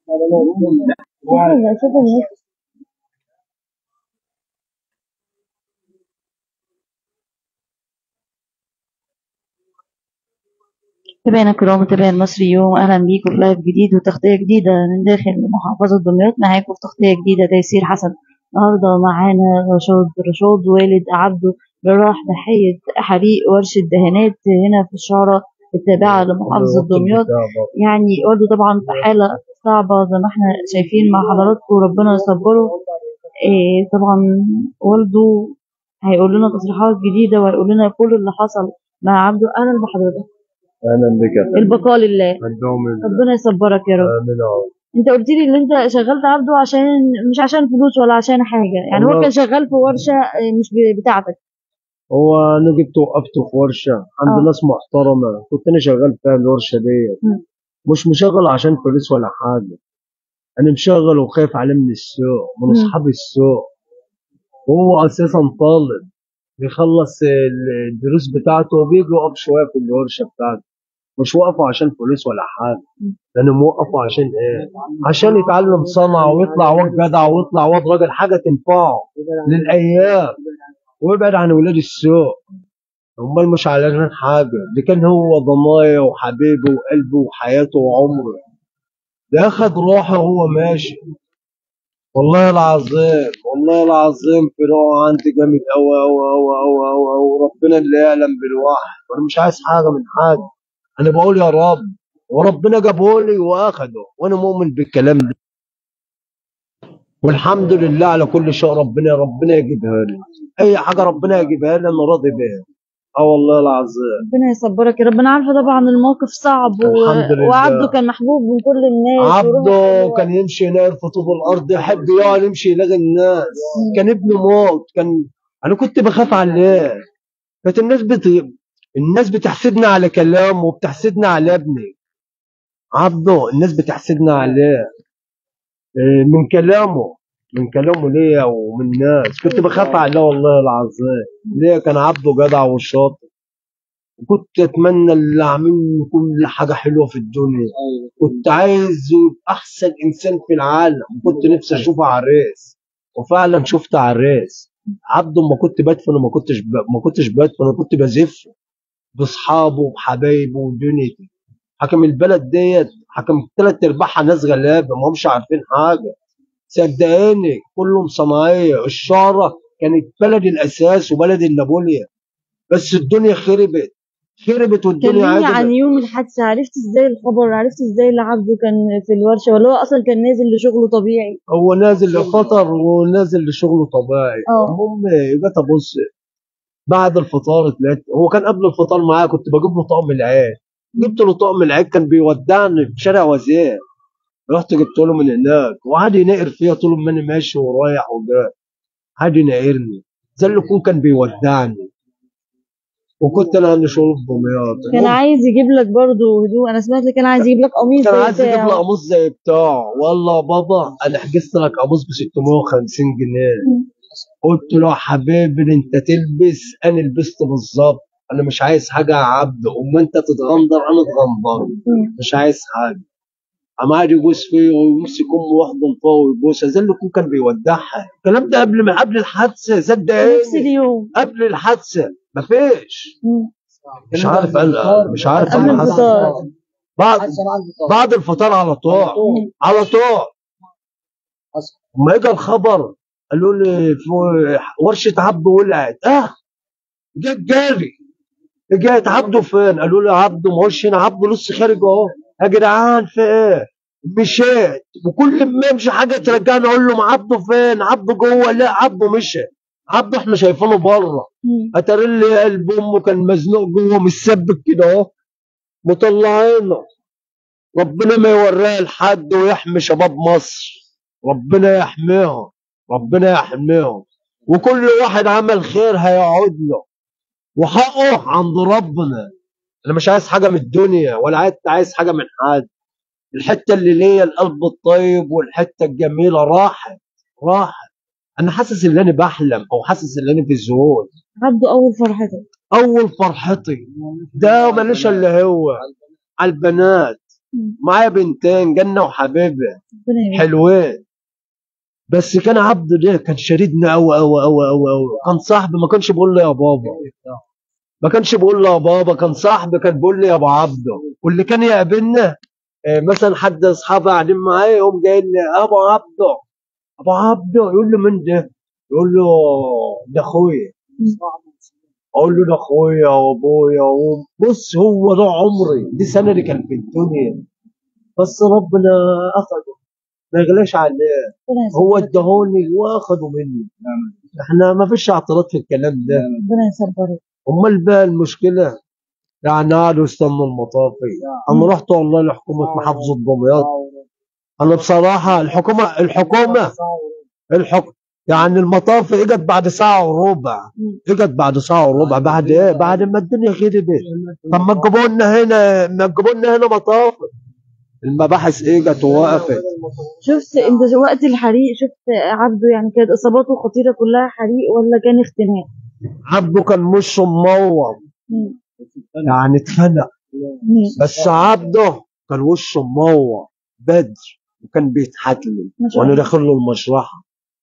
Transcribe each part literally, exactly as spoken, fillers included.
متابعينا الكرام، متابعي المصري يوم، اهلا بيكم في لايف جديد وتغطيه جديده من داخل محافظه دمياط. معاكم في تغطيه جديده تيسير حسن. النهارده معانا رشاد رشاد والد عبده اللي راح ضحيه حريق ورشه دهانات هنا في الشارع التابعه لمحافظه دمياط. يعني والده طبعا في حاله صعبه زي ما احنا شايفين مع حضراتكم، ربنا يصبره. إيه طبعا والده هيقول لنا تصريحات جديده وهيقول لنا كل اللي حصل مع عبده. اهلا بحضرتك. اهلا بك يا فندم. البقاء لله. الدوم لله. ربنا يصبرك يا رب. امين يا رب. انت قلت لي ان انت شغلت عبده عشان مش عشان فلوس ولا عشان حاجه، يعني هو والله كان شغال في ورشه اه، مش ب- بتاعتك. هو انا جبت وقفته في ورشه عند اه ناس محترمه، كنت انا شغال فيها الورشه دي. م. مش مشغل عشان فلوس ولا حاجه، انا مشغل وخايف عليه من السوق، من م. اصحاب السوق. هو اساسا طالب بيخلص ال- الدروس بتاعته وبيجي يقف شويه في الورشه بتاعته. مش وقفه عشان فلوس ولا حاجه، انا موقفه عشان ايه؟ عشان يتعلم صنعه ويطلع واد جدع ويطلع واد راجل، حاجه تنفعه للايام ويبعد عن ولاد السوق. امال مش علشان حاجه، دي كان هو ضنايا وحبيبي وقلبي وحياته وعمره، ده اخد روحه وهو ماشي. والله العظيم والله العظيم فروع عندي جامد قوي قوي قوي قوي قوي قوي، وربنا اللي يعلم بالواحد. وانا مش عايز حاجه من حاجه، انا بقول يا رب، وربنا جابهولي واخده، وانا مؤمن بالكلام ده. والحمد لله على كل شيء، ربنا ربنا يجيبها لي، اي حاجه ربنا يجيبها لي انا راضي بيها. اه والله العظيم. ربنا يصبرك يا رب. انا عارفه طبعا الموقف صعب و... الحمد لله. وعبده كان محبوب من كل الناس. عبده كان يمشي ينام في طوب الارض، يحب يقعد يمشي يلاقي الناس. كان ابنه موت، كان انا كنت بخاف عليه. كانت الناس بت... الناس بتحسدنا على كلامه وبتحسدنا على ابني عبده. الناس بتحسدنا عليه إيه، من كلامه من كلامه ليا ومن الناس. كنت بخاف عليه والله العظيم. ليه؟ كان عبده جدع وشاطر، وكنت اتمنى اللي اعمل له كل حاجه حلوه في الدنيا. كنت عايزه يبقى احسن انسان في العالم، وكنت نفسي اشوفه عريس، وفعلا شفت عريس. عبده ما كنت بدفن وما كنتش ب... ما كنتش بدفن، انا كنت بزفه باصحابه وبحبايبه ودنيتي. حكم البلد ديت، حكم ثلاث ارباعها ناس غلابه ما همش عارفين حاجه. صدقاني كلهم صناعيه. الشعره كانت بلد الاساس وبلد النابليا، بس الدنيا خربت خربت والدنيا كلمني عن عدلت. يوم الحادثه، عرفت ازاي الخبر؟ عرفت ازاي اللي عبده كان في الورشه ولا هو اصلا كان نازل لشغله طبيعي؟ هو نازل لخطر ونازل لشغله طبيعي. اه المهم جت ابص بعد الفطار، تلاقيت هو كان قبل الفطار معايا، كنت بجيب له طقم العيد. جبت له طقم العيد، كان بيودعني في شارع وزير. رحت جبت له من هناك وقعد ينقر فيا طول ما انا ماشي ورايح وجاي، قعد ينقرني زي اللي يكون كان بيودعني. وكنت انا عندي شغل في دمياط. كان المهم عايز يجيب لك برضه هدوء، انا سمعت كان عايز يجيب لك قميص كان زي عايز يجيب لي بتاعه. قميص زي بتاعه. والله يا بابا انا حجزت لك قميص ب ستمائة وخمسين جنيه. قلت له يا حبيبي انت تلبس، انا لبست بالظبط، انا مش عايز حاجه يا عبد، اما انت تتغندر انا اتغندر، مش عايز حاجه. قام قاعد يبوس فيه ويمسك امه واحضن فيها ويبوسها زي اللي يكون كان بيودعها. الكلام ده قبل ما قبل الحادثه، نفس صدقني اليوم قبل الحادثه مفيش. مم. مش عارف انا مش عارف قبل انا حاسس. الفطار. بعد بعد الفطار على طول على طول. لما اجى الخبر قالوا لي في ورشه عبده ولعت. اه جت جاري، جت عبده فين؟ قالوا لي عبده ما هوش هنا، عبده لسه خارج اهو. يا جدعان في ايه؟ مشيت، وكل ما يمشي حاجه ترجعني اقول له ما عبده فين؟ عبده جوه. لا عبده مشي، عبده احنا شايفينه بره. اتاري لي قلب امه كان مزنوق جوه متثبت كده اهو، مطلعينه. ربنا ما يوريها لحد ويحمي شباب مصر، ربنا يحميهم ربنا يحميهم. وكل واحد عمل خير هيقعد له وحقه عند ربنا. انا مش عايز حاجه من الدنيا ولا عايز عايز حاجه من حد. الحته اللي ليا القلب الطيب والحته الجميله راحت راحت. انا حاسس ان انا بحلم او حاسس ان انا في الذهول. عبده اول فرحتك؟ اول فرحتي ده ماليش الا هو على البنات. مم. معايا بنتين جنة وحبيبة ربنا يبارك. حلوين. بس كان عبده ده كان شديدنا أوي أوي أوي أوي أوي. كان صاحبي ما كانش بيقول لي يا بابا، ما كانش بيقول لي يا بابا، كان صاحبي كان بيقول لي يا ابو عبده. واللي كان يقابلنا آه، مثلا حد اصحابي قاعدين معايا يقوم جاي لي ابو عبده، ابو عبده، يقول له من ده؟ يقول له ده اخويا. اقول له ده اخويا وابويا و- بص هو ده عمري، دي سنه اللي كان في الدنيا، بس ربنا اخده، ما يغلاش عليه. ربنا هو يصبرك. اداهوني واخده مني. احنا ما فيش اعتراض في الكلام ده. ربنا يصبرك. امال بقى المشكله يعني قعدوا يستنوا المطافي. انا رحت والله لحكومه محافظه دمياط. انا بصراحه الحكومه الحكومه الحكم يعني المطافي اجت بعد ساعه وربع، مم. اجت بعد ساعه وربع. بعد ايه؟ بعد ما الدنيا غربت. طب ما تجيبوا لنا هنا، ما تجيبوا لنا هنا مطافي. المباحث اجت ووقفت. شفت انت وقت الحريق، شفت عبده يعني كانت اصاباته خطيره كلها حريق ولا كان اختناق؟ عبده كان وشه منور، مم. يعني اتخنق. مم. بس عبده كان وشه منور بدر، وكان بيضحك لي ما شاء وانا الله. داخل له المشرحه.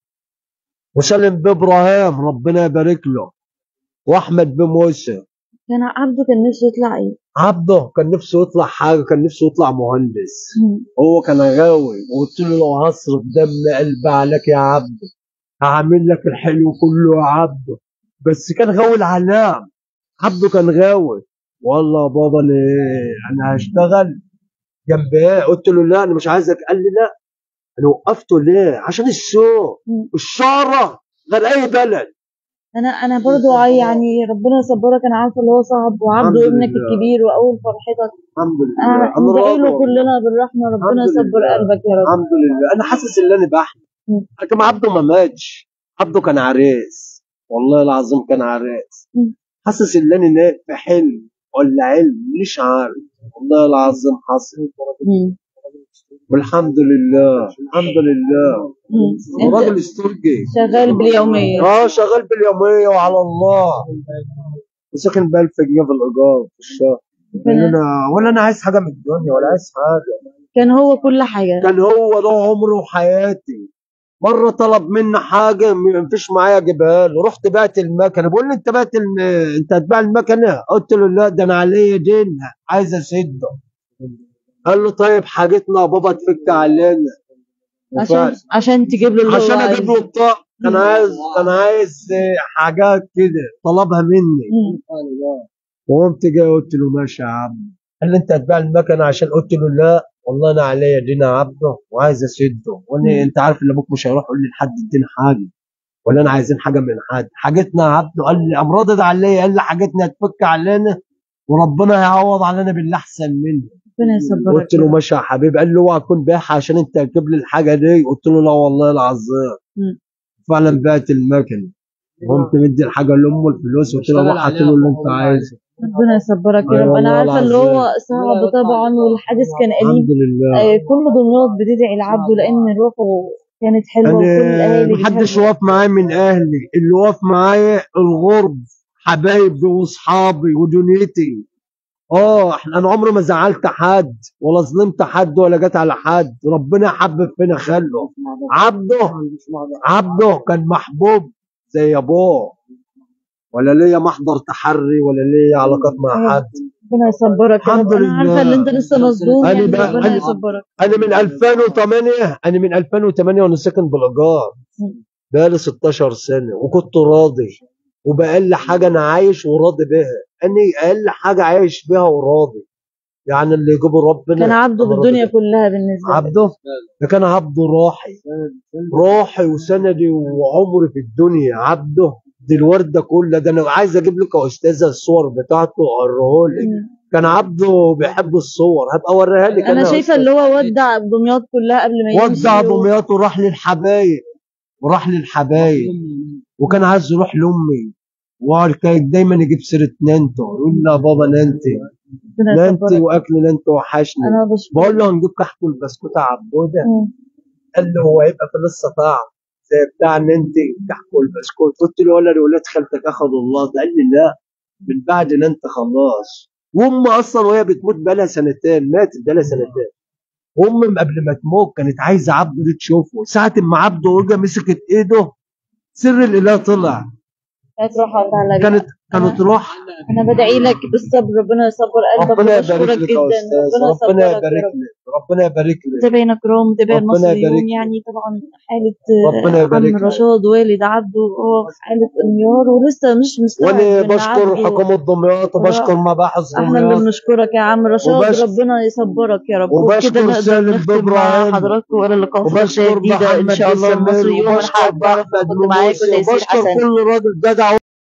وسالم بابراهيم ربنا يبارك له، واحمد بموسى. كان عبده كان نفسه يطلع ايه؟ عبده كان نفسه يطلع حاجه، كان نفسه يطلع مهندس. مم. هو كان غاوي، وقلت له لو هصرف دم قلبي عليك يا عبده هعمل لك الحلو كله يا عبده. بس كان غاوي العلام. عبده كان غاوي. والله يا بابا انا انا هشتغل جنب ايه؟ قلت له لا انا مش عايزك. قال لي لا. انا وقفته ليه؟ عشان السوق، مم. الشارع غير اي بلد. انا انا برضو عاي- يعني ربنا يصبرك. انا عارفه اللي هو صعب، الحمد وعبده ابنك لله، الكبير واول فرحتك. الحمد لله، انا انا ندعي راضي له والله. كلنا بالرحمه، ربنا الحمد يصبر لله، قلبك يا رب. الحمد لله. انا حاسس ان انا بحلم. مم. لكن عبده ما ماتش. عبده كان عريس، والله العظيم كان عريس. مم. حاسس ان انا نايم في حلم ولا علم، مش عارف. والله العظيم حصل. مم. والحمد لله، الحمد لله. مم. هو انت راجل استرجي. شغال باليوميه؟ اه شغال باليوميه وعلى الله، وساكن ب ألف جنيه في الايجار في الشهر. ولا انا ولا انا عايز حاجه من الدنيا ولا عايز حاجه. كان هو كل حاجه. كان هو ده عمري وحياتي. مره طلب مني حاجه ما فيش معايا اجيبها له، رحت بعت المكنه. بقول لي انت بعت الم... انت هتبيع المكنه؟ قلت له لا ده انا عليا دين عايز اسده. قال له طيب حاجتنا يا بابا تفك علينا. عشان وفعلا عشان تجيب له اللي هو عشان اجيب له عايزه. بطاقه كان مم. عايز كان عايز حاجات كده طلبها مني. مم. وقمت جاي قلت له ماشي يا عم. قال لي انت هتبيع المكنه؟ عشان قلت له لا والله انا عليا دين يا عبده وعايز اسده. وانا مم. انت عارف ان ابوك مش هيروح يقول لي لحد ادينا حاجه ولا انا عايزين حاجه من حد. حاجتنا يا عبده. قال لي قام رادد عليا، قال لي حاجتنا هتفك علينا وربنا هيعوض علينا باللي احسن منه. ربنا يصبرك قلت يا له رب. ماشي يا حبيبي. قال لي اوعى تكون بايعها عشان انت هتجيب لي الحاجه دي. قلت له لا والله العظيم. مم. فعلا بعت المكنه. قمت مدي الحاجه لامه الفلوس، قلت له روح هات له اللي انت عايزه. ربنا يصبرك يا أي رب. انا والله عارفه اللي العظيم. هو صعب طبعا، والحادث كان أليم. الحمد لله. آه، كل دمياط بتدعي لعبده لان روحه كانت حلوه، وكل انا الاهالي محدش بتحبه. واقف معايا من اهلي، اللي واقف معايا الغرب، حبايبي واصحابي ودنيتي. اه احنا انا عمري ما زعلت حد ولا ظلمت حد ولا جت على حد. ربنا حبب فينا خلقه. عبده عبده كان محبوب زي ابوه، ولا ليا محضر تحري ولا ليا علاقات مع حد. ربنا يصبرك يا رب. الحمد انا عارفه ان لله. انت لسه مصدوم، انا يعني بقى ربنا انا يصبرك. انا من ألفين وثمانية انا من ألفين وثمانية وانا ساكن بالايجار. بقالي ستاشر سنه وكنت راضي، وبأقل حاجه انا عايش وراضي بها. اني اقل حاجه عايش بها وراضي. يعني اللي يجيبه ربنا. كان عبده أنا راضي بالدنيا بيه. كلها بالنسبه لك. عبده ده كان عبده روحي، روحي وسندي وعمري في الدنيا. عبده دي الورده كلها. ده انا عايز اجيب لك يا استاذه الصور بتاعته اوريهولك. مم. كان عبده بيحب الصور، هبقى اوريها لك. انا شايفه اللي هو ودع دمياط كلها قبل ما يمشي. ودع و... دمياط وراح للحبايب، وراح للحبايب. وكان عايز يروح لامي، وكان دايما يجيب سيره نانتو. يقول لي يا بابا نانتي ربنا نانتي يصبرك. واكل نانتو وحشني. انا بشكرك. بقول له هنجيب كحك والبسكوت يا عبوده. مم. قال له هو هيبقى في لسه طعم زي بتاع نانتي الكحك والبسكوت؟ قلت له ولا ولاد خالتك اخذوا الله. قال لي لا، من بعد نانتي خلاص وام اصلا وهي بتموت بقالها سنتين، ماتت بقالها سنتين. ام قبل ما تموت كانت عايزه عبده دي تشوفه، ساعه ما عبده وجا مسكت ايده سر الاله طلع. كانت روح على كانت كانت روح. انا بدعي لك بالصبر، ربنا يصبر قلبك، ربنا يبارك وبشكرك لك جدا. يا استاذ، ربنا يبارك لك، ربنا يبارك لك. متابعينا الكرام، متابعي ربنا المصريون، يبارك لك. يعني طبعا حالة ربنا آه، يبارك عم لك. رشاد والد عبده هو في حالة انهيار، ولسه مش مستوعب وانا ان بشكر عبده حكومه دمياط وبشكر راح. مباحث احنا اللي دمياط بنشكرك يا عم رشاد، وبش- ربنا يصبرك يا رب. وبكده وبشكر نقدر سالم نختم مع بإبراهيم حضراتكم والى اللقاء في تغطية وبشكر جديدة ان محمد شاء الله. بسمير المصريون من وبشكر حق بعرف احمد كنت معاكم نموسي تيسير وبشكر حسن. كل راجل جدع